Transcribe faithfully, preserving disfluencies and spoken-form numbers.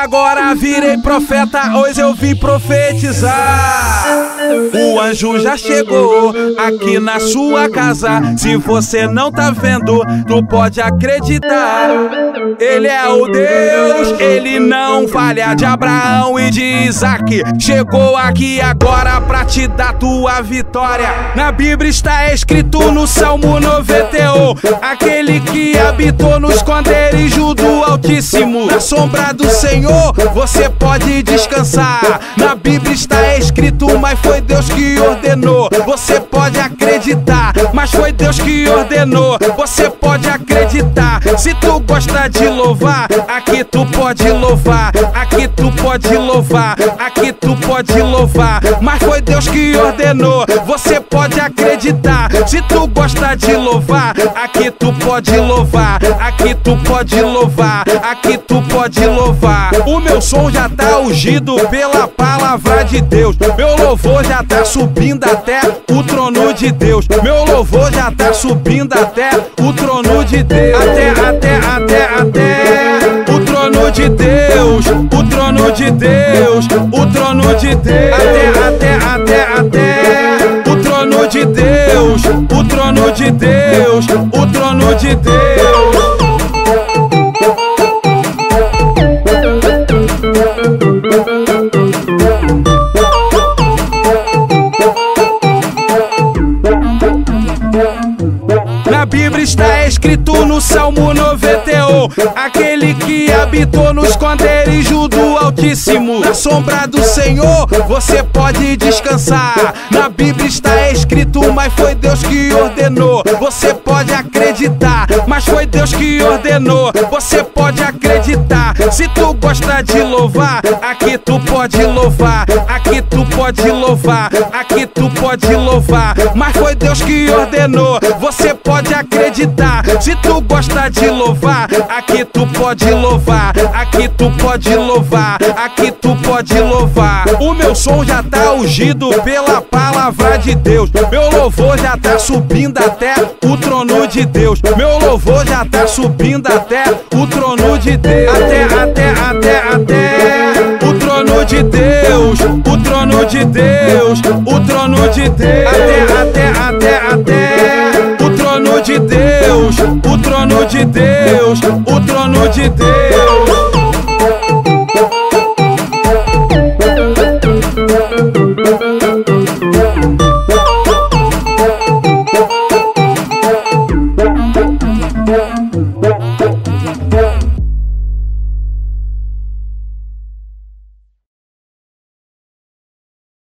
Agora virei profeta, hoje eu vim profetizar. O anjo já chegou aqui na sua casa. Se você não tá vendo, tu pode acreditar. Ele é o Deus, ele não falha, de Abraão e de Isaac. Chegou aqui agora pra te dar tua vitória. Na Bíblia está escrito no Salmo noventa e um: aquele que habitou no esconderijo do Altíssimo, na sombra do Senhor você pode descansar. Na Bíblia está escrito, mas foi Deus que ordenou. Você pode acreditar, mas foi Deus que ordenou. Você pode acreditar. Se tu gosta de louvar, aqui tu pode louvar. Aqui tu pode louvar. Aqui tu pode louvar. Mas foi Deus que ordenou. Você pode acreditar. Se tu gosta de louvar, aqui tu pode louvar. Aqui tu pode louvar. Aqui tu pode louvar. O meu som já tá ungido pela palavra de Deus. Meu louvor já tá subindo até o trono de Deus. Meu louvor já tá subindo até o trono de Deus. Até, até, até, até o trono de Deus. O trono de Deus. O trono de Deus. Até, até, até, até o trono de Deus. O trono de Deus. O trono de Deus. Na Bíblia está escrito no Salmo noventa e um: aquele que habitou no esconderijo do Altíssimo, na sombra do Senhor você pode descansar. Na Bíblia está escrito, mas foi Deus que ordenou. Você pode acreditar, mas foi Deus que ordenou. Você pode acreditar. Se tu gosta de louvar, aqui tu pode louvar. Aqui tu pode louvar. Aqui tu pode louvar. Mas foi Deus que ordenou. Você pode acreditar. Se tu gosta de louvar, aqui tu pode louvar. Aqui tu pode louvar. Aqui tu pode louvar. O meu som já tá ungido pela palavra de Deus. Meu louvor já tá subindo até o trono de Deus. Meu louvor já tá subindo até o trono de Deus. Até, até, até, até o trono de Deus. O trono de Deus. O trono de Deus. Até, até, até, até o trono de Deus. O trono de Deus.